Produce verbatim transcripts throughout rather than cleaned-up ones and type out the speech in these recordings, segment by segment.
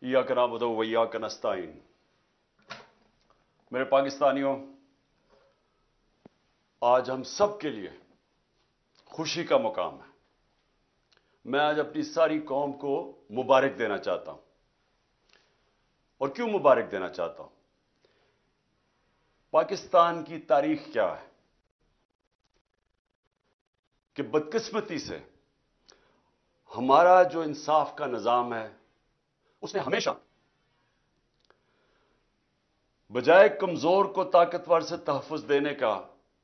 इय्याक नअबुदु व इय्याक नस्तईन। मेरे पाकिस्तानियों, आज हम सब के लिए खुशी का मुकाम है। मैं आज अपनी सारी कौम को मुबारक देना चाहता हूं। और क्यों मुबारक देना चाहता हूं? पाकिस्तान की तारीख क्या है कि बदकिस्मती से हमारा जो इंसाफ का निजाम है उसने हमेशा बजाय कमजोर को ताकतवर से तहफ्फुज देने का,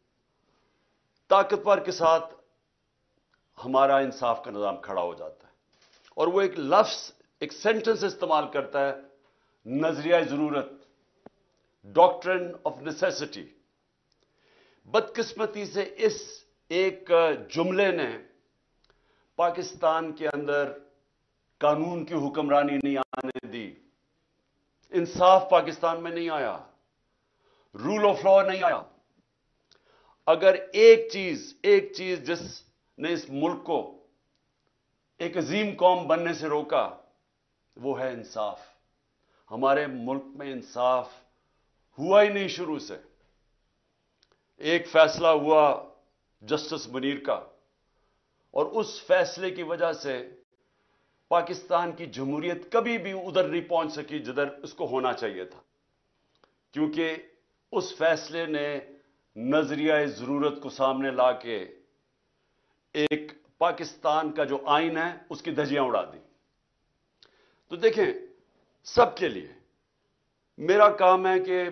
ताकतवर के साथ हमारा इंसाफ का निजाम खड़ा हो जाता है। और वो एक लफ्ज, एक सेंटेंस इस्तेमाल करता है, नजरिया जरूरत, डॉक्ट्रिन ऑफ नेसेसिटी। बदकिस्मती से इस एक जुमले ने पाकिस्तान के अंदर कानून की हुक्मरानी नहीं आने दी, इंसाफ पाकिस्तान में नहीं आया, रूल ऑफ लॉ नहीं आया। अगर एक चीज एक चीज जिसने इस मुल्क को एक अजीम कौम बनने से रोका, वो है इंसाफ। हमारे मुल्क में इंसाफ हुआ ही नहीं शुरू से। एक फैसला हुआ जस्टिस मुनीर का, और उस फैसले की वजह से पाकिस्तान की जमहूरियत कभी भी उधर नहीं पहुंच सकी जिधर उसको होना चाहिए था, क्योंकि उस फैसले ने नजरिया जरूरत को सामने लाके एक पाकिस्तान का जो आइन है उसकी धज्जियां उड़ा दी। तो देखें, सबके लिए मेरा काम है कि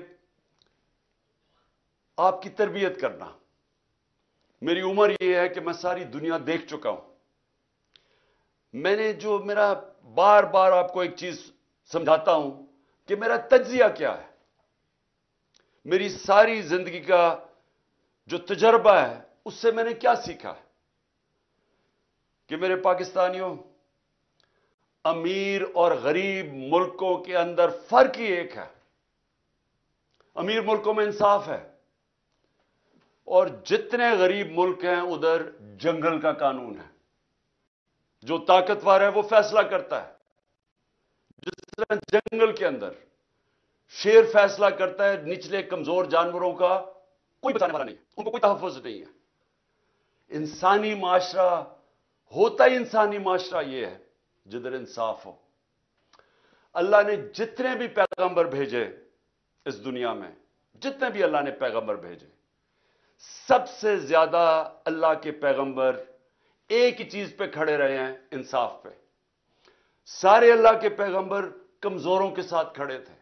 आपकी तरबियत करना। मेरी उम्र यह है कि मैं सारी दुनिया देख चुका हूं। मैंने जो मेरा बार बार आपको एक चीज समझाता हूं कि मेरा तज्जिया क्या है, मेरी सारी जिंदगी का जो तजर्बा है उससे मैंने क्या सीखा है। कि मेरे पाकिस्तानियों, अमीर और गरीब मुल्कों के अंदर फर्क ही एक है। अमीर मुल्कों में इंसाफ है, और जितने गरीब मुल्क हैं उधर जंगल का कानून है। जो ताकतवर है वो फैसला करता है। जिस तरह जंगल के अंदर शेर फैसला करता है, निचले कमजोर जानवरों का कोई बचाने वाला नहीं है, उनको कोई तहफ्फुज नहीं है। इंसानी माशरा होता ही इंसानी माशरा ये है जिधर इंसाफ हो। अल्लाह ने जितने भी पैगंबर भेजे इस दुनिया में, जितने भी अल्लाह ने पैगंबर भेजे, सबसे ज्यादा अल्लाह के पैगंबर एक ही चीज पे खड़े रहे हैं, इंसाफ पे। सारे अल्लाह के पैगंबर कमजोरों के साथ खड़े थे,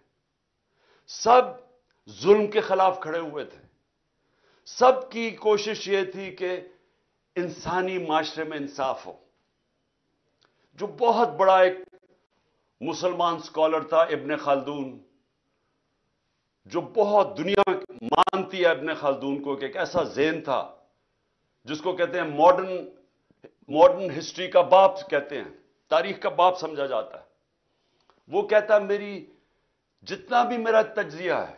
सब जुल्म के खिलाफ खड़े हुए थे। सबकी कोशिश यह थी कि इंसानी माशरे में इंसाफ हो। जो बहुत बड़ा एक मुसलमान स्कॉलर था इब्ने खालदून, जो बहुत दुनिया मानती है इब्ने खालदून को कि एक ऐसा ज़हन था जिसको कहते हैं मॉडर्न मॉडर्न हिस्ट्री का बाप कहते हैं, तारीख का बाप समझा जाता है। वो कहता है, मेरी जितना भी मेरा तज्जिया है,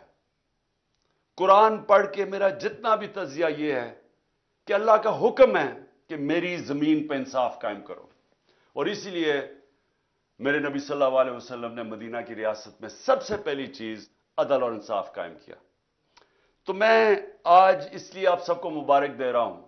कुरान पढ़ के मेरा जितना भी तज्जिया यह है कि अल्लाह का हुक्म है कि मेरी जमीन पर इंसाफ कायम करो। और इसीलिए मेरे नबी सल्लल्लाहु अलैहि वसल्लम ने मदीना की रियासत में सबसे पहली चीज अदल और इंसाफ कायम किया। तो मैं आज इसलिए आप सबको मुबारक दे रहा हूं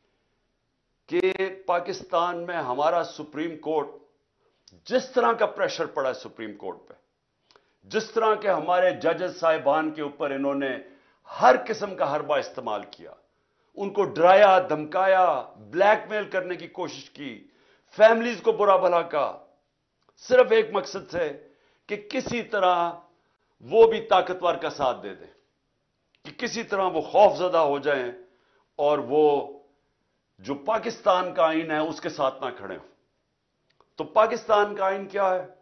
कि पाकिस्तान में हमारा सुप्रीम कोर्ट, जिस तरह का प्रेशर पड़ा है सुप्रीम कोर्ट पे, जिस तरह के हमारे जजेस साहिबान के ऊपर इन्होंने हर किस्म का हरबा इस्तेमाल किया, उनको डराया, धमकाया, ब्लैकमेल करने की कोशिश की, फैमिलीज को बुरा भला कहा, सिर्फ एक मकसद से कि किसी तरह वो भी ताकतवर का साथ दे दें, कि किसी तरह वो खौफजदा हो जाएं और वो जो पाकिस्तान का आइन है उसके साथ ना खड़े हो। तो पाकिस्तान का आइन क्या है?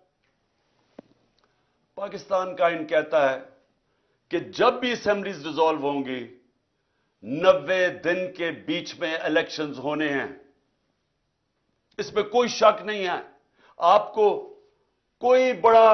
पाकिस्तान का आइन कहता है कि जब भी असेंबलीज डिसॉल्व होंगी, नब्बे दिन के बीच में इलेक्शंस होने हैं। इसमें कोई शक नहीं है। आपको कोई बड़ा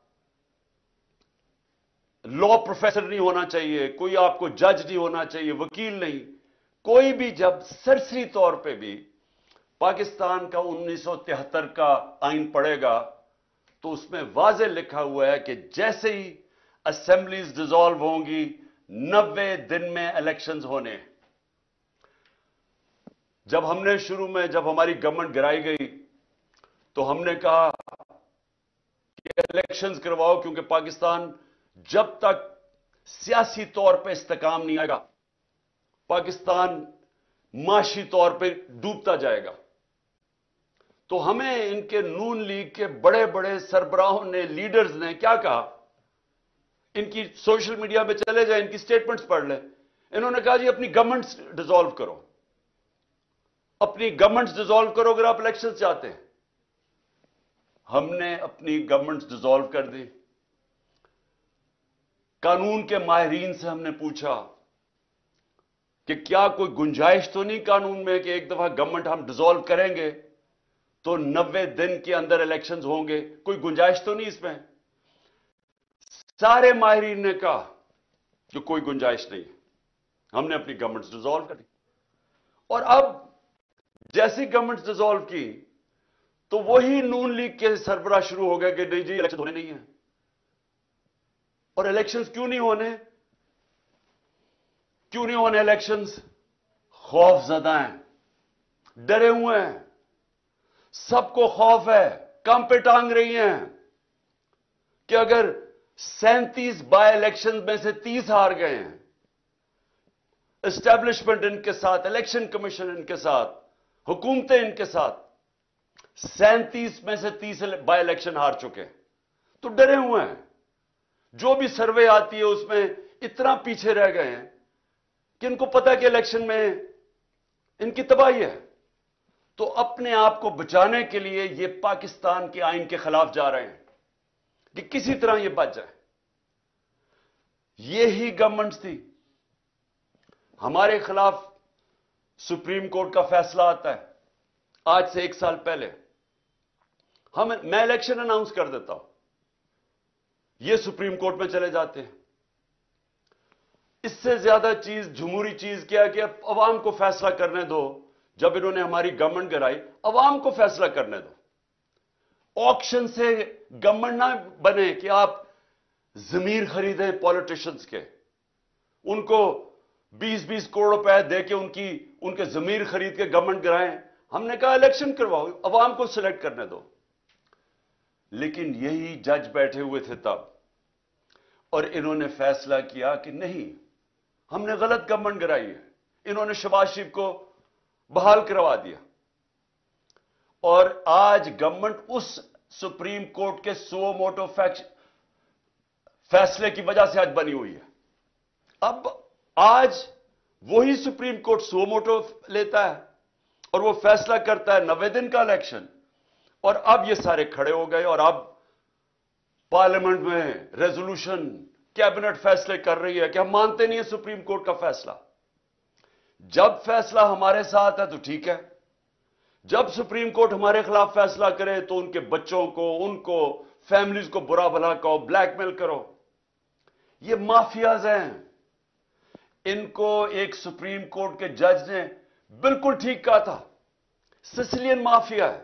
लॉ प्रोफेसर नहीं होना चाहिए, कोई आपको जज नहीं होना चाहिए, वकील नहीं। कोई भी जब सरसरी तौर पे भी पाकिस्तान का उन्नीस सौ तिहत्तर का आइन पढ़ेगा تو اس میں واضح لکھا ہوا ہے کہ جیسے ہی اسمبلیز ڈیزالو ہوں گی نوے دن میں الیکشنز ہونے. جب ہم نے شروع میں جب ہماری گورنمنٹ گرائی گئی تو ہم نے کہا کہ الیکشنز کرواؤ, کیونکہ پاکستان جب تک سیاسی طور پہ استحکام نہیں آئے گا پاکستان معاشی طور پہ ڈوبتا جائے گا. تو ہمیں ان کے نون لیگ کے بڑے بڑے سربراہوں نے, لیڈرز نے کیا کہا, ان کی سوشل میڈیا پہ چلے جائیں, ان کی سٹیٹمنٹس پڑھ لیں. انہوں نے کہا جی اپنی گورنمنٹس ڈیزالو کرو, اپنی گورنمنٹس ڈیزالو کرو اگر آپ الیکشن چاہتے ہیں. ہم نے اپنی گورنمنٹس ڈیزالو کر دی. قانون کے ماہرین سے ہم نے پوچھا کہ کیا کوئی گنجائش تو نہیں قانون میں کہ ایک دفعہ گورنمنٹ ہم ڈیزالو کریں گے تو نوے دن کے اندر الیکشنز ہوں گے, کوئی گنجائش تو نہیں اس میں؟ سارے ماہرین نے کہا کہ کوئی گنجائش نہیں. ہم نے اپنی گورنمنٹس ڈیزالو کر دی. اور اب جیسی گورنمنٹس ڈیزالو کی تو وہی نون لیگ کے سربراہ شروع ہو گئے کہ نہیں جی الیکشن ہونے نہیں ہیں. اور الیکشنز کیوں نہیں ہونے کیوں نہیں ہونے الیکشنز؟ خوف زدہ ہیں, ڈرے ہوئے ہیں, سب کو خوف ہے, کم پہ ٹانگ رہی ہیں کہ اگر سینتیس بائی الیکشن میں سے تیس ہار گئے ہیں, اسٹیبلشمنٹ ان کے ساتھ, الیکشن کمیشن ان کے ساتھ, حکومتیں ان کے ساتھ, سینتیس میں سے تیس بائی الیکشن ہار چکے, تو ڈرے ہوئے ہیں. جو بھی سروے آتی ہے اس میں اتنا پیچھے رہ گئے ہیں کہ ان کو پتا کہ الیکشن میں ان کی تباہی ہے. تو اپنے آپ کو بچانے کے لیے یہ پاکستان کے آئین کے خلاف جا رہے ہیں کہ کسی طرح یہ بچ جائے. یہی گورنمنٹ تھی. ہمارے خلاف سپریم کورٹ کا فیصلہ آتا ہے آج سے ایک سال پہلے. ہم میں الیکشن اناؤنس کر دیتا ہوں, یہ سپریم کورٹ میں چلے جاتے ہیں. اس سے زیادہ چیز, جمہوری چیز کیا کہ عوام کو فیصلہ کرنے دو. جب انہوں نے ہماری گورنمنٹ گرائی, عوام کو فیصلہ کرنے دو. آکشن سے گورنمنٹ نہ بنے کہ آپ ضمیر خریدیں پولیٹیشنز کے, ان کو بیس بیس کروڑ روپے دے کے ان کی ان کے ضمیر خرید کے گورنمنٹ گرائیں. ہم نے کہا الیکشن کرواؤ, عوام کو سلیکٹ کرنے دو. لیکن یہی جج بیٹھے ہوئے تھے تب, اور انہوں نے فیصلہ کیا کہ نہیں, ہم نے غلط گورنمنٹ گرائی ہے. انہوں نے شہباز شریف کو بحال کروا دیا. اور آج گورنمنٹ اس سپریم کورٹ کے سو موٹو فیصلے کی وجہ سے آج بنی ہوئی ہے. اب آج وہی سپریم کورٹ سو موٹو لیتا ہے اور وہ فیصلہ کرتا ہے نوے دن کا الیکشن. اور اب یہ سارے کھڑے ہو گئے اور اب پارلیمنٹ میں ریزولوشن, کیبنٹ فیصلے کر رہی ہے کہ ہم مانتے نہیں ہیں سپریم کورٹ کا فیصلہ. جب فیصلہ ہمارے ساتھ ہے تو ٹھیک ہے, جب سپریم کورٹ ہمارے خلاف فیصلہ کرے تو ان کے بچوں کو, ان کو, فیملیز کو برا بھلا کہو, بلیک میل کرو. یہ مافیاز ہیں. ان کو ایک سپریم کورٹ کے جج نے بالکل ٹھیک کہا تھا, سسلین مافیا ہے.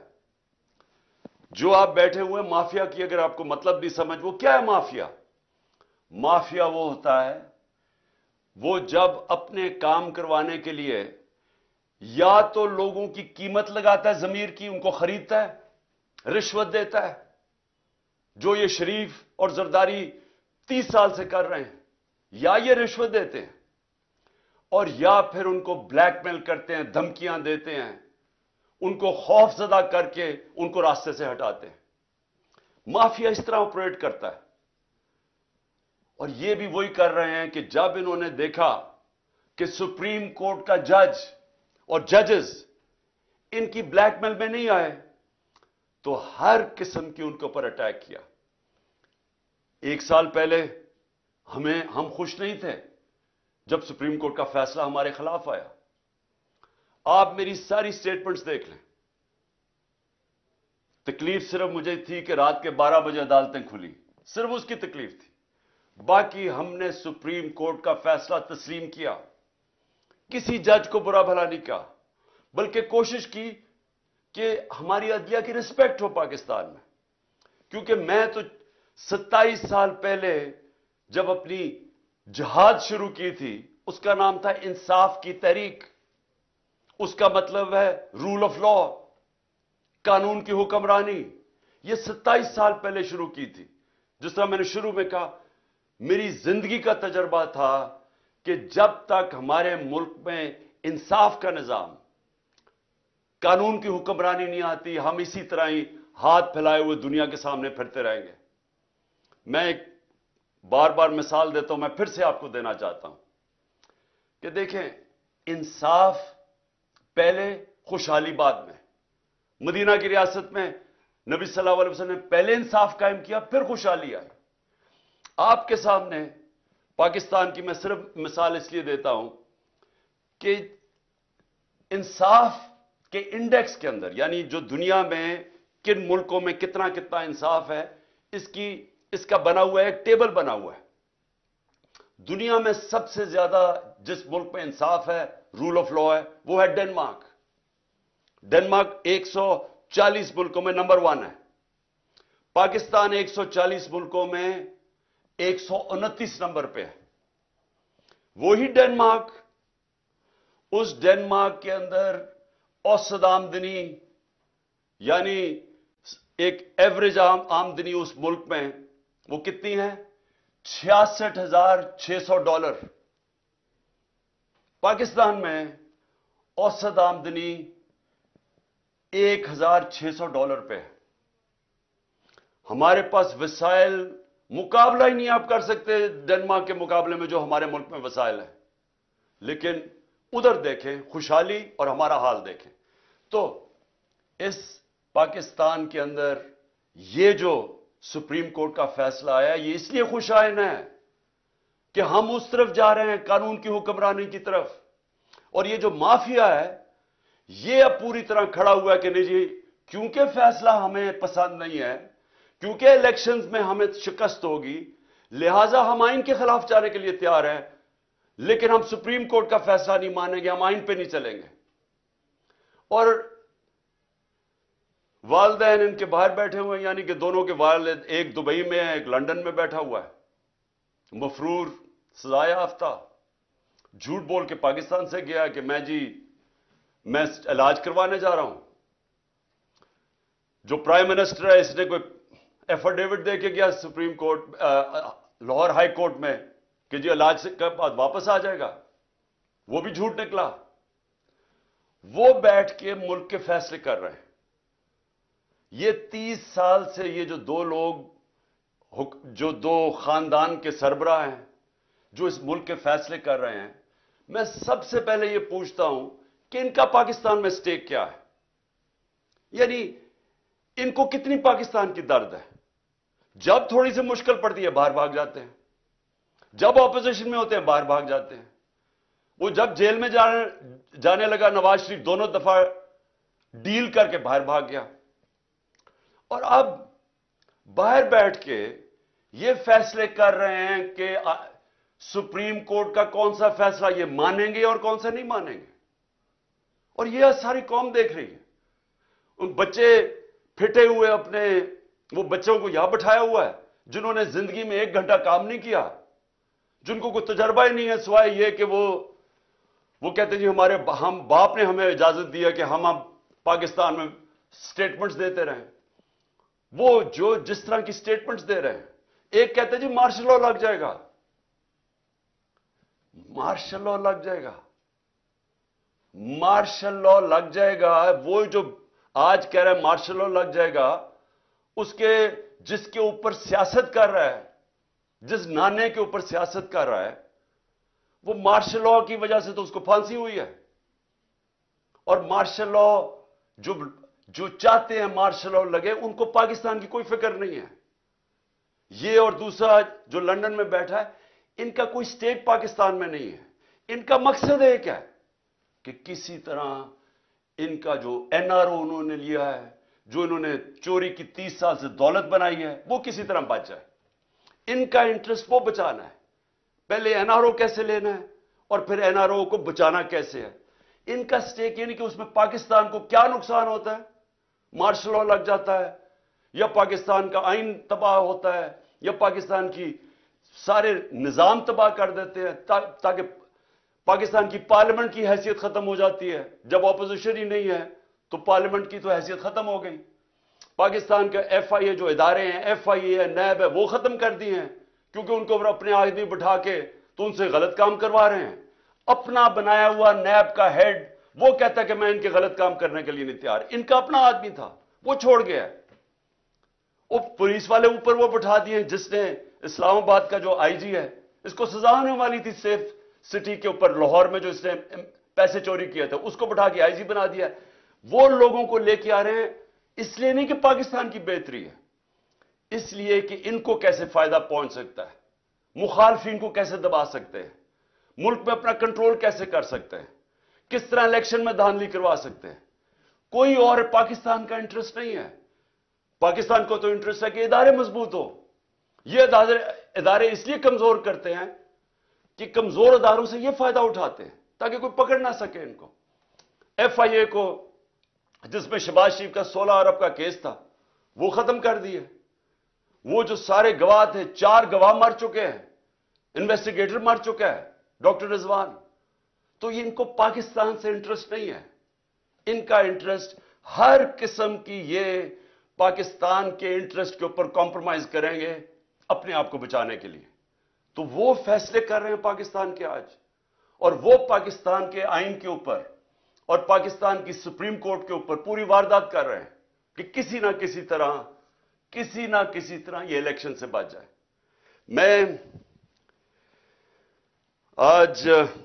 جو آپ بیٹھے ہوئے مافیا کی اگر آپ کو مطلب نہیں سمجھ, وہ کیا ہے مافیا؟ مافیا وہ ہوتا ہے وہ جب اپنے کام کروانے کے لیے یا تو لوگوں کی قیمت لگاتا ہے, ضمیر کی, ان کو خریدتا ہے, رشوت دیتا ہے, جو یہ شریف اور زرداری تیس سال سے کر رہے ہیں, یا یہ رشوت دیتے ہیں, اور یا پھر ان کو بلیک میل کرتے ہیں, دھمکیاں دیتے ہیں, ان کو خوف زدہ کر کے ان کو راستے سے ہٹاتے ہیں. مافیا اس طرح آپریٹ کرتا ہے. اور یہ بھی وہی کر رہے ہیں کہ جب انہوں نے دیکھا کہ سپریم کورٹ کا جج اور ججز ان کی بلیک میل میں نہیں آئے تو ہر قسم کی ان کے اوپر اٹیک کیا. ایک سال پہلے ہمیں ہم خوش نہیں تھے جب سپریم کورٹ کا فیصلہ ہمارے خلاف آیا. آپ میری ساری سٹیٹمنٹس دیکھ لیں. تکلیف صرف مجھے تھی کہ رات کے بارہ بجے عدالتیں کھلی, صرف اس کی تکلیف تھی. باقی ہم نے سپریم کورٹ کا فیصلہ تسلیم کیا, کسی جج کو برا بھلا نہیں کہا, بلکہ کوشش کی کہ ہماری عدلیہ کی رسپیکٹ ہو پاکستان میں. کیونکہ میں تو ستائیس سال پہلے جب اپنی جہاد شروع کی تھی اس کا نام تھا انصاف کی تحریک. اس کا مطلب ہے رول آف لا، قانون کی حکمرانی. یہ ستائیس سال پہلے شروع کی تھی. جس طرح میں نے شروع میں کہا، میری زندگی کا تجربہ تھا کہ جب تک ہمارے ملک میں انصاف کا نظام، قانون کی حکمرانی نہیں آتی، ہم اسی طرح ہی ہاتھ پھیلائے ہوئے دنیا کے سامنے پھرتے رہیں گے. میں ایک بار بار مثال دیتا ہوں، میں پھر سے آپ کو دینا چاہتا ہوں کہ دیکھیں، انصاف پہلے، خوشحالی بعد میں. مدینہ کی ریاست میں نبی صلی اللہ علیہ وسلم نے پہلے انصاف قائم کیا، پھر خوشحالی آئی. آپ کے سامنے پاکستان کی میں صرف مثال اس لیے دیتا ہوں کہ انصاف کے انڈیکس کے اندر، یعنی جو دنیا میں کن ملکوں میں کتنا کتنا انصاف ہے، اس کی اس کا بنا ہوا ہے، ایک ٹیبل بنا ہوا ہے. دنیا میں سب سے زیادہ جس ملک میں انصاف ہے، رول آف لا ہے، وہ ہے ڈنمارک. ڈنمارک ایک سو چالیس ملکوں میں نمبر ون ہے. پاکستان ایک سو چالیس ملکوں میں ایک سو انتیس نمبر پہ ہے. وہی ڈنمارک، اس ڈنمارک کے اندر اوسط آمدنی، یعنی ایک ایوریج آمدنی اس ملک میں وہ کتنی ہے؟ چھیاسٹھ ہزار چھ سو ڈالر. پاکستان میں اوسط آمدنی ایک ہزار چھ سو ڈالر پہ ہے. ہمارے پاس وسائل مقابلہ ہی نہیں آپ کر سکتے ڈنمارک کے مقابلے میں جو ہمارے ملک میں وسائل ہیں. لیکن ادھر دیکھیں خوشحالی اور ہمارا حال دیکھیں. تو اس پاکستان کے اندر یہ جو سپریم کورٹ کا فیصلہ آیا، یہ اس لیے خوشائن ہے کہ ہم اس طرف جا رہے ہیں، قانون کی حکمرانی کی طرف. اور یہ جو مافیا ہے یہ اب پوری طرح کھڑا ہوا ہے کہ نہیں جی، کیونکہ فیصلہ ہمیں پسند نہیں ہے، کیونکہ الیکشنز میں ہمیں شکست ہوگی، لہذا ہم آئین کے خلاف جانے کے لیے تیار ہیں، لیکن ہم سپریم کورٹ کا فیصلہ نہیں مانیں گے، ہم آئین پہ نہیں چلیں گے. اور والدین ان کے باہر بیٹھے ہوئے ہیں، یعنی کہ دونوں کے والد، ایک دبئی میں ہے، ایک لندن میں بیٹھا ہوا ہے، مفرور، سزا یافتہ، جھوٹ بول کے پاکستان سے گیا کہ میں جی میں علاج کروانے جا رہا ہوں. جو پرائم منسٹر ہے اس نے کوئی ایفیڈیوٹ دے کے گیا supreme court, Lahore high court میں کہ جی علاج سے کے بعد واپس آ جائے گا، وہ بھی جھوٹ نکلا. وہ بیٹھ کے ملک کے فیصلے کر رہے ہیں. یہ تیس سال سے یہ جو دو لوگ، جو دو خاندان کے سربراہ ہیں جو اس ملک کے فیصلے کر رہے ہیں، میں سب سے پہلے یہ پوچھتا ہوں کہ ان کا پاکستان میں سٹیک کیا ہے؟ یعنی ان کو کتنی پاکستان کی درد ہے؟ جب تھوڑی سی مشکل پڑتی ہے باہر بھاگ جاتے ہیں، جب اپوزیشن میں ہوتے ہیں باہر بھاگ جاتے ہیں. وہ جب جیل میں جانے جانے لگا نواز شریف دونوں دفعہ ڈیل کر کے باہر بھاگ گیا. اور اب باہر بیٹھ کے یہ فیصلے کر رہے ہیں کہ سپریم کورٹ کا کون سا فیصلہ یہ مانیں گے اور کون سا نہیں مانیں گے. اور یہ ساری قوم دیکھ رہی ہے. ان بچے پھٹے ہوئے اپنے، وہ بچوں کو یہاں بٹھایا ہوا ہے جنہوں نے زندگی میں ایک گھنٹہ کام نہیں کیا، جن کو کوئی تجربہ ہی نہیں ہے سوائے یہ کہ وہ وہ کہتے ہیں جی ہمارے ہم باپ نے ہمیں اجازت دیا کہ ہم اب پاکستان میں سٹیٹمنٹس دیتے رہیں. وہ جو جس طرح کی سٹیٹمنٹس دے رہے ہیں، ایک کہتے ہیں جی مارشل لا لگ جائے گا، مارشل لا لگ جائے گا، مارشل لا لگ جائے گا. وہ جو آج کہہ رہے ہیں مارشل لا لگ جائے گا، اس کے جس کے اوپر سیاست کر رہا ہے، جس نانے کے اوپر سیاست کر رہا ہے، وہ مارشل لا کی وجہ سے تو اس کو پھانسی ہوئی ہے. اور مارشل لا جو جو چاہتے ہیں مارشل لا لگے، ان کو پاکستان کی کوئی فکر نہیں ہے. یہ اور دوسرا جو لندن میں بیٹھا ہے، ان کا کوئی سٹیک پاکستان میں نہیں ہے. ان کا مقصد ایک ہے کہ کسی طرح ان کا جو این آر او انہوں نے لیا ہے، جو انہوں نے چوری کی تیس سال سے دولت بنائی ہے، وہ کسی طرح بچ جائے. ان کا انٹرسٹ وہ بچانا ہے. پہلے این آر او کیسے لینا ہے اور پھر این آر او کو بچانا کیسے ہے. ان کا سٹیک یعنی کہ اس میں پاکستان کو کیا نقصان ہوتا ہے؟ مارشل لا لگ جاتا ہے، या पाकिस्तान का आइन तबाह होता है, या पाकिस्तान की सारे निजाम तबाह कर देते हैं, ता, ताकि पाकिस्तान की पार्लियामेंट की हैसियत खत्म हो जाती है। जब ऑपोजिशन ही नहीं है तो पार्लियामेंट की तो हैसियत खत्म हो गई। पाकिस्तान का एफ आई ए जो इदारे हैं, एफ आई ए है, नैब है, वो खत्म कर दिए हैं, क्योंकि उनको अपने आदमी बिठा के तो उनसे गलत काम करवा रहे हैं। अपना बनाया हुआ नैब का हेड वो कहता है कि मैं इनके गलत काम करने के लिए नहीं तैयार। इनका अपना आदमी था, वो छोड़ गया। वो पुलिस वाले ऊपर वो बिठा दिए, जिसने इस्लामाबाद का जो आई जी है, इसको सजा होने वाली थी सेफ सिटी के ऊपर लाहौर में, जो इसने पैसे चोरी किए थे, उसको बिठा के आई जी बना दिया। वो लोगों को लेके आ रहे हैं, इसलिए नहीं कि पाकिस्तान की बेहतरी है, इसलिए कि इनको कैसे फायदा पहुंच सकता है, मुखालफिन को कैसे दबा सकते हैं, मुल्क में अपना कंट्रोल कैसे कर सकते हैं, किस तरह इलेक्शन में धांधली करवा सकते हैं। कोई और पाकिस्तान का इंटरेस्ट नहीं है। पाकिस्तान को तो इंटरेस्ट है कि इदारे मजबूत हो। ये इदारे इदारे इसलिए कमजोर करते हैं कि कमजोर इदारों से ये फायदा उठाते हैं ताकि कोई पकड़ ना सके इनको। एफ आई ए को, जिसमें शहबाज शरीफ का सोलह अरब का केस था, वो खत्म कर दिए। वो जो सारे गवाह थे, चार गवाह मर चुके हैं, इन्वेस्टिगेटर मर चुका है, डॉक्टर रिजवान। तो ये इनको पाकिस्तान से इंटरेस्ट नहीं है, इनका इंटरेस्ट हर किस्म की, ये पाकिस्तान के इंटरेस्ट के ऊपर कॉम्प्रोमाइज करेंगे अपने आप को बचाने के लिए। तो वो फैसले कर रहे हैं पाकिस्तान के आज, और वो पाकिस्तान के आइन के ऊपर और पाकिस्तान की सुप्रीम कोर्ट के ऊपर पूरी वारदात कर रहे हैं कि किसी ना किसी तरह किसी ना किसी तरह ये इलेक्शन से बच जाए। मैं आज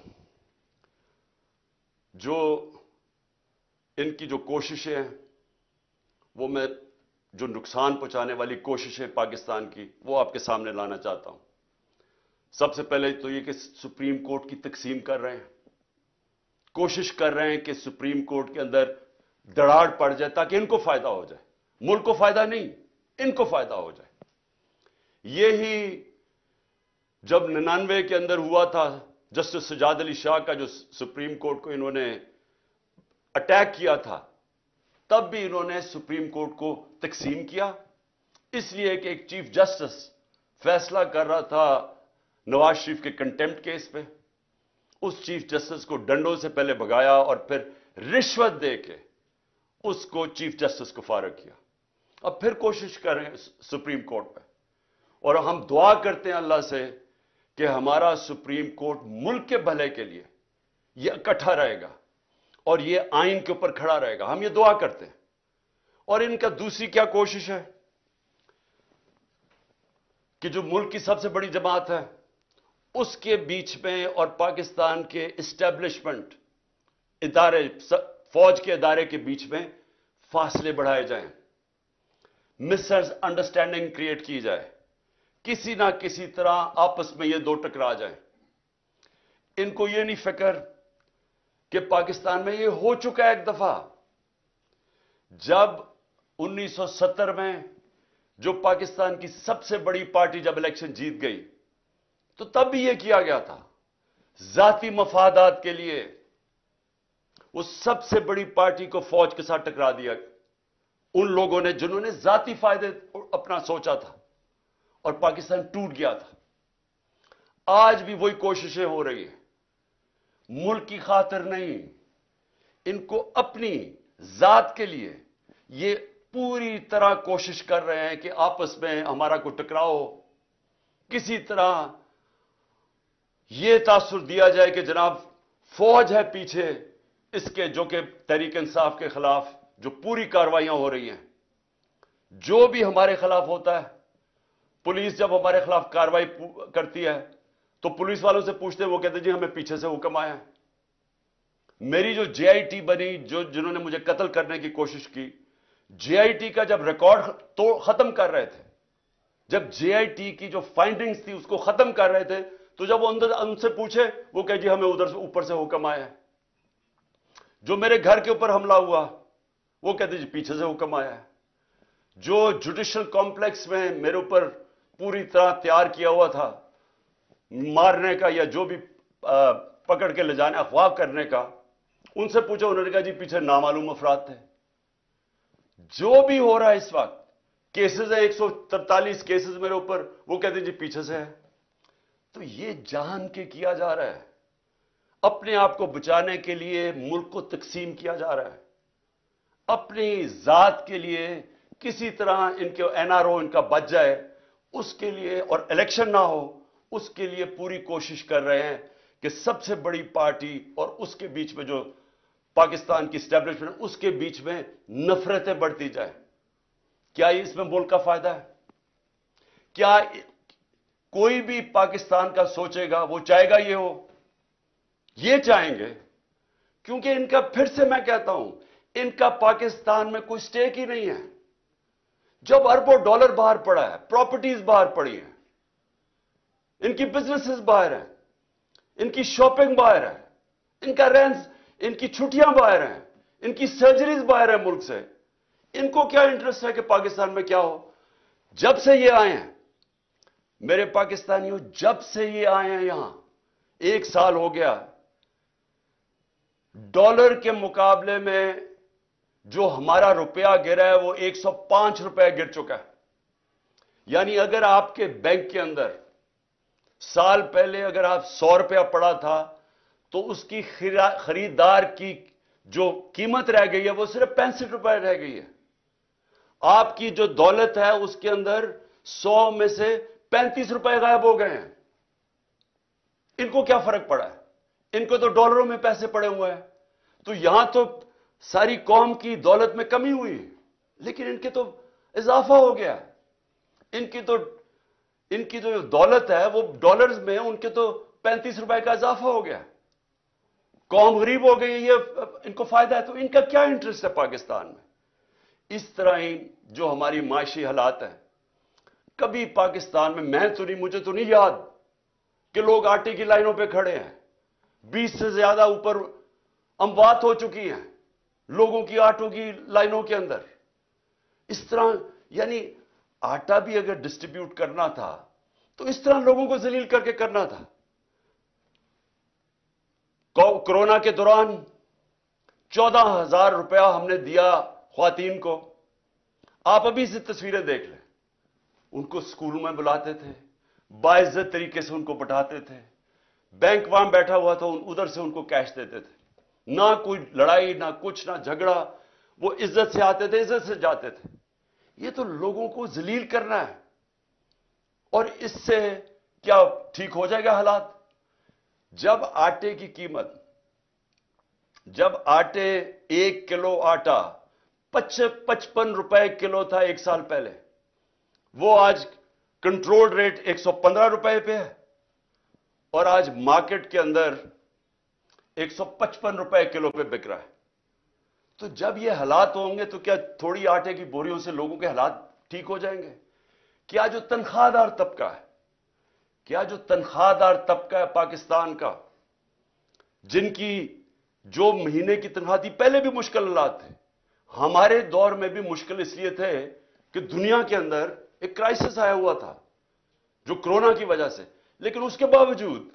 जो इनकी जो कोशिशें हैं, वो मैं जो नुकसान पहुंचाने वाली कोशिशें पाकिस्तान की, वो आपके सामने लाना चाहता हूं। सबसे पहले तो ये कि सुप्रीम कोर्ट की तकसीम कर रहे हैं, कोशिश कर रहे हैं कि सुप्रीम कोर्ट के अंदर दरार पड़ जाए ताकि इनको फायदा हो जाए, मुल्क को फायदा नहीं, इनको फायदा हो जाए। यही जब निन्यानवे के अंदर हुआ था, जस्टिस सजाद अली शाह का जो सुप्रीम कोर्ट को इन्होंने अटैक किया था, तब भी इन्होंने सुप्रीम कोर्ट को तकसीम किया, इसलिए कि एक चीफ जस्टिस फैसला कर रहा था नवाज शरीफ के कंटेम्प्ट केस पे। उस चीफ जस्टिस को डंडों से पहले भगाया और फिर रिश्वत देके उसको चीफ जस्टिस को फारग किया। अब फिर कोशिश कर रहे हैं सुप्रीम कोर्ट पे, और हम दुआ करते हैं अल्लाह से कि हमारा सुप्रीम कोर्ट मुल्क के भले के लिए ये इकट्ठा रहेगा और ये आइन के ऊपर खड़ा रहेगा। हम ये दुआ करते हैं। और इनका दूसरी क्या कोशिश है कि जो मुल्क की सबसे बड़ी जमात है उसके बीच में और पाकिस्तान के इस्टेब्लिशमेंट इदारे, फौज के इदारे के बीच में फासले बढ़ाए जाएं, मिसअंडरस्टैंडिंग क्रिएट की जाए, किसी ना किसी तरह आपस में ये दो टकरा जाएं। इनको ये नहीं फिक्र कि पाकिस्तान में ये हो चुका है एक दफा। जब उन्नीस सौ सत्तर में जो पाकिस्तान की सबसे बड़ी पार्टी जब इलेक्शन जीत गई, तो तब भी यह किया गया था जाती मफादात के लिए। उस सबसे बड़ी पार्टी को फौज के साथ टकरा दिया उन लोगों ने जिन्होंने जाती फायदे अपना सोचा था, और पाकिस्तान टूट गया था। आज भी वही कोशिशें हो रही हैं, मुल्क की खातिर नहीं, इनको अपनी जात के लिए ये पूरी तरह कोशिश कर रहे हैं कि आपस में हमारा कोई टकराव हो, किसी तरह ये तासुर दिया जाए कि जनाब फौज है पीछे इसके, जो कि तहरीक इंसाफ के खिलाफ जो पूरी कार्रवाइयां हो रही हैं। जो भी हमारे खिलाफ होता है, पुलिस जब हमारे खिलाफ कार्रवाई करती है तो पुलिस वालों से पूछते हैं, वो कहते जी हमें पीछे से हुक्म आया है। मेरी जो जे आई टी बनी, जो जिन्होंने मुझे कत्ल करने की कोशिश की, जे आई टी का जब रिकॉर्ड तो खत्म कर रहे थे, जब जे आई टी की जो फाइंडिंग्स थी उसको खत्म कर रहे थे, तो जब वो अंदर उनसे पूछे, वो कहे जी हमें उधर से ऊपर से हुक्म आया है। जो मेरे घर के ऊपर हमला हुआ, वो कहते जी पीछे से हुक्म आया है। जो जुडिशियल कॉम्प्लेक्स में मेरे ऊपर पूरी तरह तैयार किया हुआ था मारने का या जो भी आ, पकड़ के ले जाने, अफवाह करने का, उनसे पूछा, उन्होंने कहा जी पीछे नामालूम अफराद थे। जो भी हो रहा है इस वक्त, کیسز ہیں ایک سو ترتالیس کیسز میرے اوپر, وہ کہتے ہیں جی پیچھے سے ہے. تو یہ جان کے کیا جا رہا ہے, اپنے آپ کو بچانے کے لیے ملک کو تقسیم کیا جا رہا ہے, اپنی ذات کے لیے کسی طرح ان کے این آر او ان کا بچ جائے اس کے لیے, اور الیکشن نہ ہو اس کے لیے پوری کوشش کر رہے ہیں کہ سب سے بڑی پارٹی اور اس کے بیچ میں جو پاکستان کی اسٹیبلشمنٹ اس کے بیچ میں نفرتیں بڑھتی جائیں. کیا اس میں ملک کا فائدہ ہے؟ کیا کوئی بھی پاکستان کا سوچے گا وہ چاہے گا یہ ہو؟ یہ چاہیں گے, کیونکہ ان کا, پھر سے میں کہتا ہوں, ان کا پاکستان میں کوئی سٹیک ہی نہیں ہے. جب اربوں ڈالر باہر پڑا ہے, پراپرٹیز باہر پڑی ہیں, ان کی بزنسز باہر ہیں, ان کی شاپنگ باہر ہے, ان کا رینز, ان کی چھٹیاں باہر ہیں, ان کی سرجریز باہر ہیں ملک سے, ان کو کیا انٹرسٹ ہے کہ پاکستان میں کیا ہو؟ جب سے یہ آئے ہیں میرے پاکستانیوں, جب سے یہ آئے ہیں یہاں, ایک سال ہو گیا, ڈالر کے مقابلے میں جو ہمارا روپیہ گرا ہے وہ ایک سو پانچ روپے گر چکا ہے. یعنی اگر آپ کے بینک کے اندر سال پہلے اگر آپ سو روپیہ پڑا تھا تو اس کی خریدار کی جو قیمت رہ گئی ہے وہ صرف پینسٹھ روپے رہ گئی ہے. آپ کی جو دولت ہے اس کے اندر سو میں سے پینتیس روپے غائب ہو گئے ہیں. ان کو کیا فرق پڑا ہے؟ ان کو تو ڈالروں میں پیسے پڑے ہوئے ہیں. تو یہاں تو ساری قوم کی دولت میں کمی ہوئی, لیکن ان کے تو اضافہ ہو گیا. ان کی تو ان کی جو دولت ہے وہ ڈالرز میں, ان کے تو پینتیس روپے کا اضافہ ہو گیا. قوم غریب ہو گئی, یہ ان کو فائدہ ہے. تو ان کا کیا انٹرسٹ ہے پاکستان میں؟ اس طرح ہی جو ہماری معاشی حالات ہیں, کبھی پاکستان میں, میں تو نہیں, مجھے تو نہیں یاد کہ لوگ آٹے کی لائنوں پہ کھڑے ہیں. بیس سے زیادہ اوپر اموات ہو چکی ہیں لوگوں کی آٹوں کی لائنوں کے اندر. اس طرح یعنی آٹا بھی اگر ڈسٹریبیوٹ کرنا تھا تو اس طرح لوگوں کو ذلیل کر کے کرنا تھا. کورونا کے دوران چودہ ہزار روپیہ ہم نے دیا خواتین کو. آپ ابھی سے تصویریں دیکھ لیں, ان کو اسکولوں میں بلاتے تھے, باعزت طریقے سے ان کو بٹھاتے تھے, بینک وہاں بیٹھا ہوا تھا, ادھر سے ان کو کیش دیتے تھے. نہ کوئی لڑائی, نہ کچھ, نہ جھگڑا, وہ عزت سے آتے تھے, عزت سے جاتے تھے. یہ تو لوگوں کو ذلیل کرنا ہے. اور اس سے کیا ٹھیک ہو جائے گا حالات؟ جب آٹے کی قیمت, جب آٹے ایک کلو آٹا پچپن روپے کلو تھا ایک سال پہلے, وہ آج کنٹرول ریٹ ایک سو پندرہ روپے پہ ہے, اور آج مارکیٹ کے اندر ایک سو پچپن روپے کلو پہ بک رہا ہے. تو جب یہ حالات ہوں گے تو کیا تھوڑی آٹے کی بوریوں سے لوگوں کے حالات ٹھیک ہو جائیں گے؟ کیا جو تنخواہ دار طبقہ ہے, کیا جو تنخواہ دار طبقہ ہے پاکستان کا, جن کی جو مہینے کی تنخواہ تھی, پہلے بھی مشکل حالات تھے, ہمارے دور میں بھی مشکل اس لیے تھے کہ دنیا کے اندر ایک کرائسس آیا ہوا تھا جو کرونا کی وجہ سے, لیکن اس کے باوجود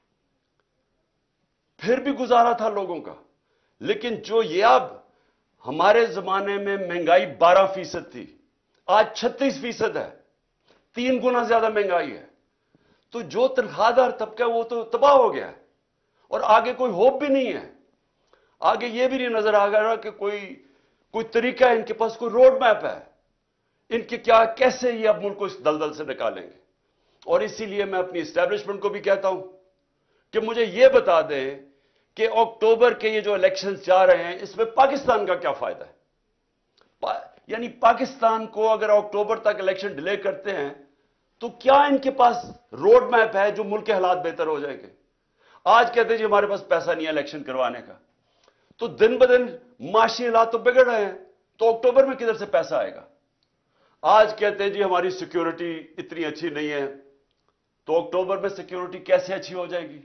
پھر بھی گزارا تھا لوگوں کا. لیکن جو یہ اب ہمارے زمانے میں مہنگائی بارہ فیصد تھی, آج چھتیس فیصد ہے, تین گنا زیادہ مہنگائی ہے. تو جو تنخواہ دار طبقہ وہ تو تباہ ہو گیا ہے, اور آگے کوئی ہوپ بھی نہیں ہے. آگے یہ بھی نہیں نظر آ رہا کہ کوئی کوئی طریقہ ہے, ان کے پاس کوئی روڈ میپ ہے, ان کے کیا, کیسے یہ اب ملک کو اس دلدل سے نکالیں گے. اور اسی لیے میں اپنی اسٹیبلشمنٹ کو بھی کہتا ہوں کہ مجھے یہ بتا دیں کہ اکتوبر کے یہ جو الیکشنز جا رہے ہیں اس میں پاکستان کا کیا فائدہ ہے. پا یعنی پاکستان کو اگر اکتوبر تک الیکشن ڈیلے کرتے ہیں تو کیا ان کے پاس روڈ میپ ہے جو ملک کے حالات بہتر ہو جائیں گے؟ آج کہتے ہیں جی ہمارے پاس پیسہ نہیں ہے الیکشن کروانے کا, تو دن بدن معاشی حالات تو بگڑ رہے ہیں, تو اکتوبر میں کدھر سے پیسہ آئے گا؟ آج کہتے ہیں جی ہماری سیکیورٹی اتنی اچھی نہیں ہے, تو اکتوبر میں سیکیورٹی کیسے اچھی ہو جائے گی؟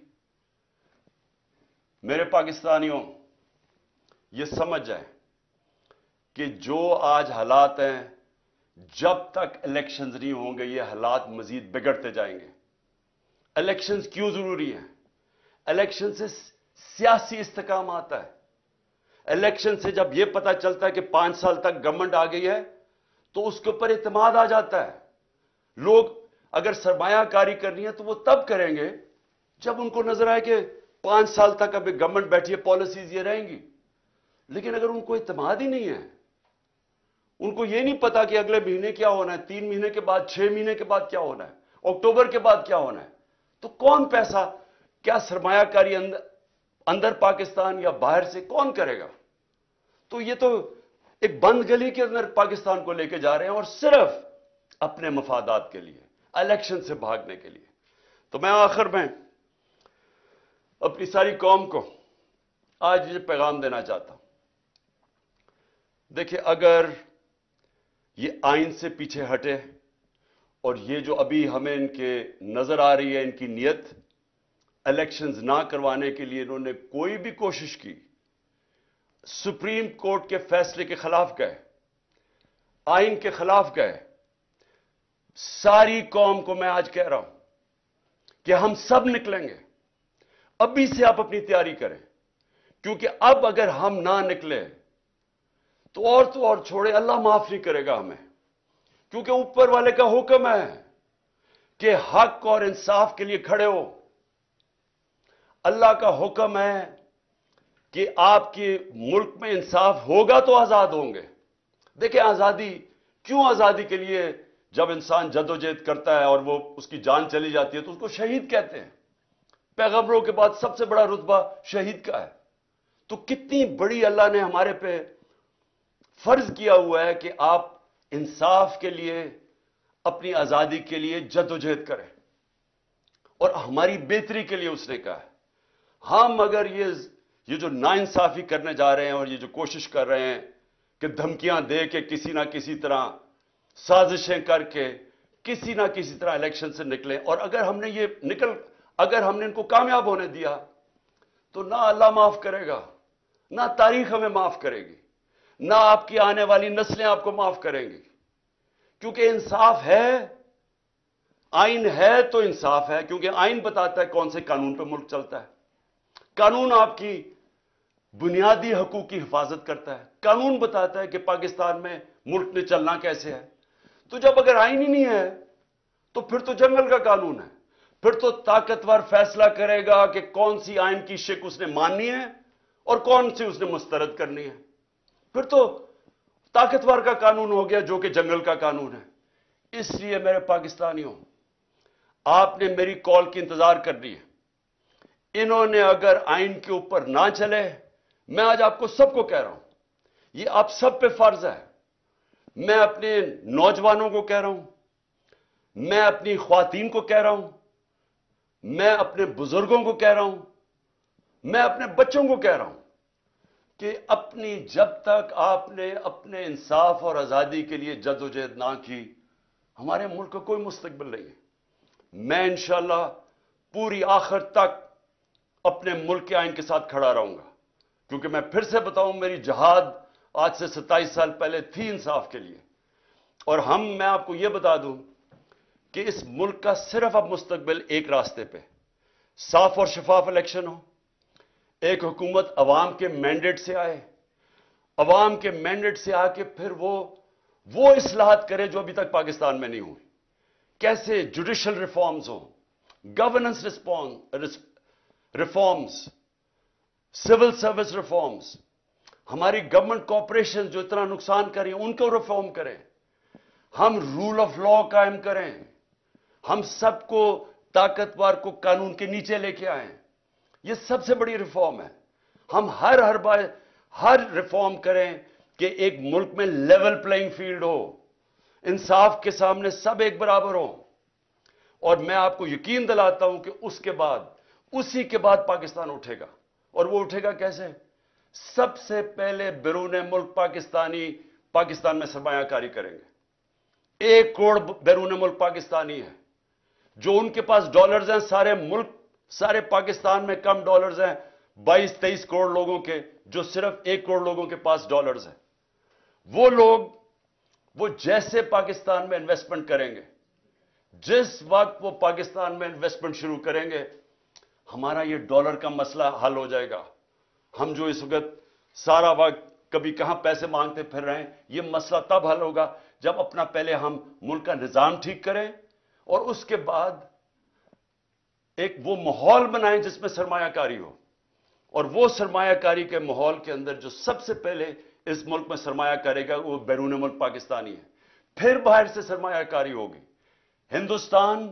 میرے پاکستانیوں, یہ سمجھ جائیں کہ جو آج حالات ہیں, جب تک الیکشنز نہیں ہوں گے یہ حالات مزید بگڑتے جائیں گے. الیکشنز کیوں ضروری ہیں؟ الیکشن سے سیاسی استحکام آتا ہے. الیکشن سے جب یہ پتا چلتا ہے کہ پانچ سال تک گورنمنٹ آ گئی ہے تو اس کے اوپر اعتماد آ جاتا ہے. لوگ اگر سرمایہ کاری کرنی ہے تو وہ تب کریں گے جب ان کو نظر آئے کہ پانچ سال تک ابھی گورنمنٹ بیٹھی ہے, پالیسیز یہ رہیں گی. لیکن اگر ان کو اعتماد ہی نہیں ہے, ان کو یہ نہیں پتا کہ اگلے مہینے کیا ہونا ہے, تین مہینے کے بعد, چھ مہینے کے بعد کیا ہونا ہے, اکتوبر کے بعد کیا ہونا ہے, تو کون پیسہ, کیا سرمایہ کاری اندر, اندر پاکستان یا باہر سے کون کرے گا؟ تو یہ تو ایک بند گلی کے اندر پاکستان کو لے کے جا رہے ہیں, اور صرف اپنے مفادات کے لیے, الیکشن سے بھاگنے کے لیے. تو میں آخر میں اپنی ساری قوم کو آج یہ پیغام دینا چاہتا ہوں. دیکھیں, اگر یہ آئین سے پیچھے ہٹے, اور یہ جو ابھی ہمیں ان کے نظر آ رہی ہے ان کی نیت, الیکشنز نہ کروانے کے لیے انہوں نے کوئی بھی کوشش کی, سپریم کورٹ کے فیصلے کے خلاف گئے, آئین کے خلاف گئے. ساری قوم کو میں آج کہہ رہا ہوں کہ ہم سب نکلیں گے. ابھی سے آپ اپنی تیاری کریں, کیونکہ اب اگر ہم نہ نکلے تو اور تو اور چھوڑے, اللہ معاف نہیں کرے گا ہمیں, کیونکہ اوپر والے کا حکم ہے کہ حق اور انصاف کے لیے کھڑے ہو. اللہ کا حکم ہے کہ آپ کے ملک میں انصاف ہوگا تو آزاد ہوں گے. دیکھیں, آزادی کیوں, آزادی کے لیے جب انسان جدوجہد کرتا ہے اور وہ اس کی جان چلی جاتی ہے تو اس کو شہید کہتے ہیں. پیغمبروں کے بعد سب سے بڑا رتبہ شہید کا ہے. تو کتنی بڑی اللہ نے ہمارے پہ فرض کیا ہوا ہے کہ آپ انصاف کے لیے, اپنی آزادی کے لیے جدوجہد کریں, اور ہماری بہتری کے لیے اس نے کہا ہے. ہم اگر یہ یہ جو ناانصافی کرنے جا رہے ہیں, اور یہ جو کوشش کر رہے ہیں کہ دھمکیاں دے کے کسی نہ کسی طرح سازشیں کر کے کسی نہ کسی طرح الیکشن سے نکلیں, اور اگر ہم نے یہ نکل اگر ہم نے ان کو کامیاب ہونے دیا تو نہ اللہ معاف کرے گا, نہ تاریخ ہمیں معاف کرے گی, نہ آپ کی آنے والی نسلیں آپ کو معاف کریں گی. کیونکہ انصاف ہے, آئین ہے تو انصاف ہے, کیونکہ آئین بتاتا ہے کون سے قانون پہ ملک چلتا ہے. قانون آپ کی بنیادی حقوق کی حفاظت کرتا ہے. قانون بتاتا ہے کہ پاکستان میں ملک میں چلنا کیسے ہے. تو جب اگر آئین ہی نہیں ہے تو پھر تو جنگل کا قانون ہے, پھر تو طاقتور فیصلہ کرے گا کہ کون سی آئین کی شک اس نے ماننی ہے اور کون سی اس نے مسترد کرنی ہے. پھر تو طاقتور کا قانون ہو گیا جو کہ جنگل کا قانون ہے. اس لیے میرے پاکستانیوں, آپ نے میری کال کی انتظار کرنی ہے. انہوں نے اگر آئین کے اوپر نہ چلے, میں آج آپ کو سب کو کہہ رہا ہوں, یہ آپ سب پہ فرض ہے. میں اپنے نوجوانوں کو کہہ رہا ہوں, میں اپنی خواتین کو کہہ رہا ہوں, میں اپنے بزرگوں کو کہہ رہا ہوں, میں اپنے بچوں کو کہہ رہا ہوں کہ اپنی جب تک آپ نے اپنے انصاف اور آزادی کے لیے جدوجہد نہ کی, ہمارے ملک کا کوئی مستقبل نہیں ہے. میں انشاءاللہ پوری آخر تک اپنے ملک کے آئین کے ساتھ کھڑا رہوں گا, کیونکہ میں پھر سے بتاؤں, میری جہاد آج سے ستائیس سال پہلے تھی انصاف کے لیے. اور ہم میں آپ کو یہ بتا دوں کہ اس ملک کا صرف اب مستقبل ایک راستے پہ, صاف اور شفاف الیکشن ہو, ایک حکومت عوام کے مینڈیٹ سے آئے, عوام کے مینڈیٹ سے آ کے پھر وہ وہ اصلاحات کرے جو ابھی تک پاکستان میں نہیں ہوئی. کیسے جوڈیشل ریفارمز ہوں, governance reforms, civil service reforms, ہماری گورنمنٹ کارپوریشن جو اتنا نقصان کر رہی ہیں ان کو ریفارم کریں, ہم رول آف لا قائم کریں, ہم سب کو طاقتور کو قانون کے نیچے لے کے آئیں. یہ سب سے بڑی ریفارم ہے. ہم ہر ہر بار ہر ریفارم کریں کہ ایک ملک میں لیول پلئنگ فیلڈ ہو, انصاف کے سامنے سب ایک برابر ہوں. اور میں آپ کو یقین دلاتا ہوں کہ اس کے بعد اسی کے بعد پاکستان اٹھے گا. اور وہ اٹھے گا کیسے؟ سب سے پہلے بیرون ملک پاکستانی پاکستان میں سرمایہ کاری کریں گے. ایک کروڑ بیرون ملک پاکستانی ہے, جو ان کے پاس ڈالرز ہیں, سارے ملک سارے پاکستان میں کم ڈالرز ہیں بائیس تیئیس کروڑ لوگوں کے, جو صرف ایک کروڑ لوگوں کے پاس ڈالرز ہیں. وہ لوگ وہ جیسے پاکستان میں انویسٹمنٹ کریں گے, جس وقت وہ پاکستان میں انویسٹمنٹ شروع کریں گے, ہمارا یہ ڈالر کا مسئلہ حل ہو جائے گا. ہم جو اس وقت سارا وقت کبھی کہاں پیسے مانگتے پھر رہے ہیں, یہ مسئلہ تب حل ہوگا جب اپنا پہلے ہم ملک کا نظام ٹھیک کریں اور اس کے بعد ایک وہ ماحول بنائیں جس میں سرمایہ کاری ہو. اور وہ سرمایہ کاری کے ماحول کے اندر جو سب سے پہلے اس ملک میں سرمایہ کرے گا وہ بیرون ملک پاکستانی ہے. پھر باہر سے سرمایہ کاری ہوگی. ہندوستان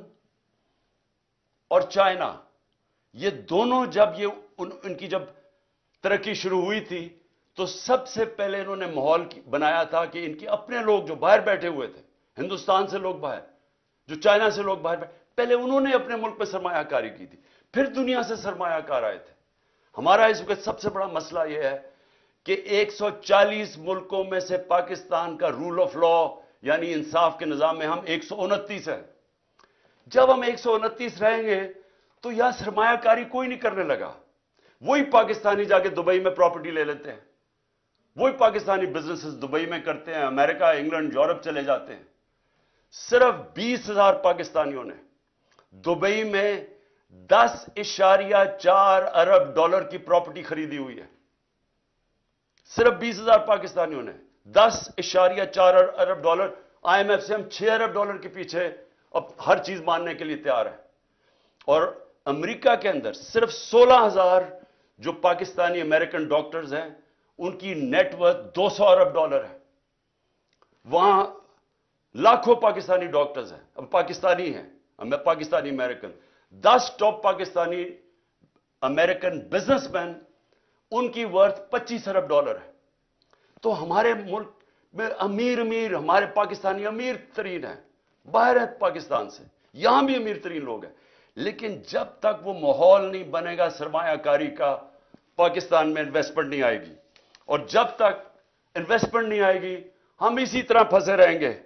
اور چائنا یہ دونوں جب یہ ان, ان کی جب ترقی شروع ہوئی تھی تو سب سے پہلے انہوں نے ماحول بنایا تھا کہ ان کے اپنے لوگ جو باہر بیٹھے ہوئے تھے, ہندوستان سے لوگ باہر, جو چائنا سے لوگ باہر بیٹھے, پہلے انہوں نے اپنے ملک میں سرمایہ کاری کی تھی, پھر دنیا سے سرمایہ کار آئے تھے. ہمارا اس وقت سب سے بڑا مسئلہ یہ ہے کہ ایک سو چالیس ملکوں میں سے پاکستان کا رول آف لا یعنی انصاف کے نظام میں ہم ایک سو انتیس ہیں. جب ہم ایک سو انتیس رہیں گے تو یہاں سرمایہ کاری کوئی نہیں کرنے لگا. وہی پاکستانی جا کے دبئی میں پراپرٹی لے لیتے ہیں, وہی پاکستانی بزنسز دبئی میں کرتے ہیں, امریکہ, انگلینڈ, یورپ چلے جاتے ہیں. صرف بیس ہزار پاکستانیوں نے دبئی میں دس اشاریہ چار ارب ڈالر کی پراپرٹی خریدی ہوئی ہے. صرف بیس ہزار پاکستانیوں نے دس اشاریہ چار ارب ڈالر. آئی ایم ایف سے ہم چھ ارب ڈالر کے پیچھے اب ہر چیز ماننے کے لیے تیار ہے. اور امریکہ کے اندر صرف سولہ ہزار جو پاکستانی امریکن ڈاکٹرز ہیں ان کی نیٹ ورتھ دو سو ارب ڈالر ہے. وہاں لاکھوں پاکستانی ڈاکٹرز ہیں, اب پاکستانی ہیں, میں پاکستانی امریکن. دس top Pakistani American businessman ان کی ورتھ پچیس ارب ڈالر ہے. تو ہمارے ملک میں امیر امیر ہمارے پاکستانی امیر ترین ہیں, باہر ہیں پاکستان سے, یہاں بھی امیر ترین لوگ ہیں. لیکن جب تک وہ ماحول نہیں بنے گا سرمایہ کاری کا, پاکستان میں انویسٹمنٹ نہیں آئے گی. اور جب تک انویسٹمنٹ نہیں آئے گی ہم اسی طرح پھنسے رہیں گے,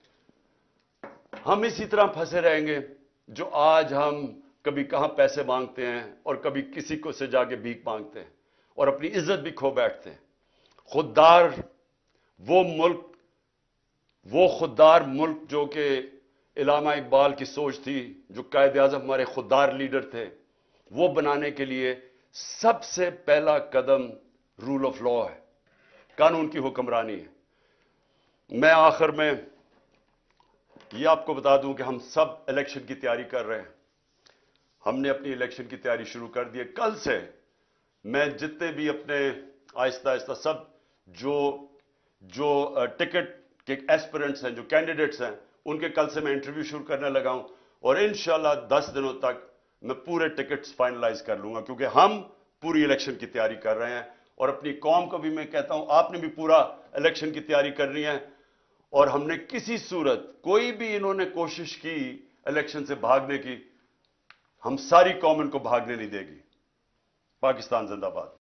ہم اسی طرح پھنسے رہیں گے جو آج ہم کبھی کہاں پیسے مانگتے ہیں اور کبھی کسی کو سے جا کے بھیک مانگتے ہیں اور اپنی عزت بھی کھو بیٹھتے ہیں. خوددار وہ ملک, وہ خوددار ملک جو کہ علامہ اقبال کی سوچ تھی, جو قائد اعظم ہمارے خوددار لیڈر تھے, وہ بنانے کے لیے سب سے پہلا قدم رول آف لا ہے, قانون کی حکمرانی ہے. میں آخر میں یہ آپ کو بتا دوں کہ ہم سب الیکشن کی تیاری کر رہے ہیں. ہم نے اپنی الیکشن کی تیاری شروع کر دی ہے. کل سے میں جتنے بھی اپنے آہستہ آہستہ سب جو جو ٹکٹ کے ایسپیرنٹس ہیں, جو کینڈیڈیٹس ہیں, ان کے کل سے میں انٹرویو شروع کرنے لگا ہوں. اور انشاءاللہ دس دنوں تک میں پورے ٹکٹس فائنلائز کر لوں گا, کیونکہ ہم پوری الیکشن کی تیاری کر رہے ہیں. اور اپنی قوم کو بھی میں کہتا ہوں آپ نے بھی پورا الیکشن کی تیاری کرنی ہے. اور ہم نے کسی صورت کوئی بھی انہوں نے کوشش کی الیکشن سے بھاگنے کی, ہم ساری قوم ان کو بھاگنے نہیں دے گی. پاکستان زندہ باد.